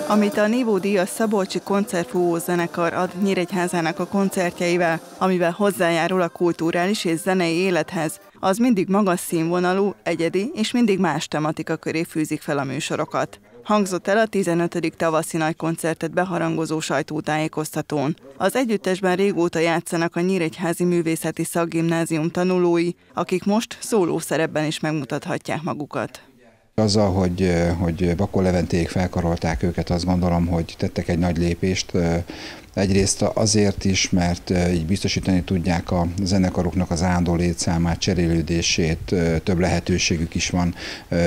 Amit a Nívó díjas Szabolcsi Koncertfúvó zenekar ad Nyíregyházának a koncertjeivel, amivel hozzájárul a kulturális és zenei élethez, az mindig magas színvonalú, egyedi és mindig más tematika köré fűzik fel a műsorokat. Hangzott el a 15. tavaszi nagykoncertet beharangozó sajtótájékoztatón. Az együttesben régóta játszanak a Nyíregyházi Művészeti Szakgimnázium tanulói, akik most szóló szerepben is megmutathatják magukat. Azzal, hogy Bakó Leventéig felkarolták őket, azt gondolom, hogy tettek egy nagy lépést. Egyrészt azért is, mert így biztosítani tudják a zenekaruknak az állandó létszámát, cserélődését, több lehetőségük is van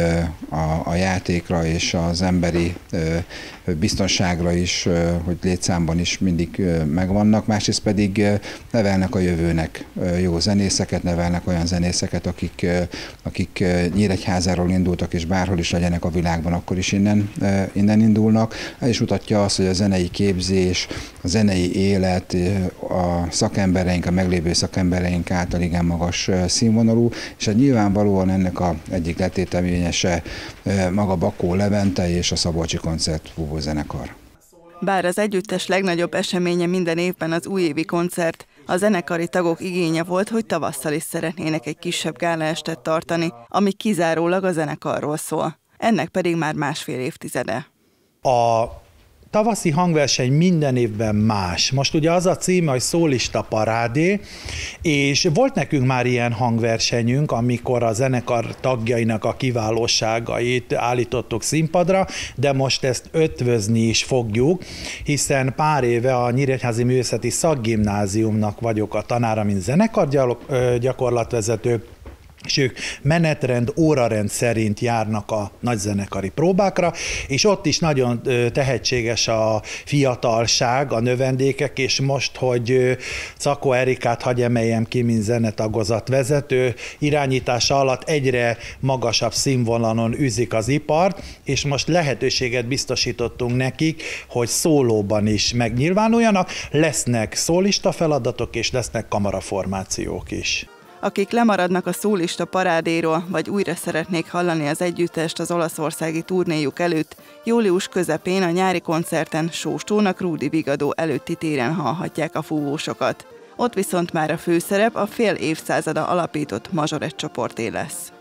a játékra és az emberi biztonságra is, hogy létszámban is mindig megvannak. Másrészt pedig nevelnek a jövőnek jó zenészeket, nevelnek olyan zenészeket, akik Nyíregyházáról indultak, és bárhol is legyenek a világban, akkor is innen indulnak. Ez is mutatja azt, hogy a zenei képzés, a zenei élet, a szakembereink, a meglévő szakembereink által igen magas színvonalú, és hát nyilvánvalóan ennek egyik letéteményese maga Bakó Levente és a Szabolcsi Koncertfúvó zenekar. Bár az együttes legnagyobb eseménye minden évben az újévi koncert, a zenekari tagok igénye volt, hogy tavasszal is szeretnének egy kisebb gálaestet tartani, ami kizárólag a zenekarról szól. Ennek pedig már másfél évtizede. A tavaszi hangverseny minden évben más. Most ugye az a címe, hogy Szólista Parádé, és volt nekünk már ilyen hangversenyünk, amikor a zenekar tagjainak a kiválóságait állítottuk színpadra, de most ezt ötvözni is fogjuk, hiszen pár éve a Nyíregyházi Művészeti Szakgimnáziumnak vagyok a tanára, mint zenekargyakorlatvezető, és ők menetrend, órarend szerint járnak a nagyzenekari próbákra, és ott is nagyon tehetséges a fiatalság, a növendékek, és most, hogy Czakó Erikát hagy emeljem ki, mint zenetagozatvezető, irányítása alatt egyre magasabb színvonalon űzik az ipart, és most lehetőséget biztosítottunk nekik, hogy szólóban is megnyilvánuljanak, lesznek szólista feladatok, és lesznek kamaraformációk is. Akik lemaradnak a Szólista Parádéról, vagy újra szeretnék hallani az együttest az olaszországi turnéjuk előtt, július közepén a nyári koncerten Sós Tónak Rúdi Vigadó előtti téren hallhatják a fúvósokat. Ott viszont már a főszerep a fél évszázada alapított mazsorett csoporté lesz.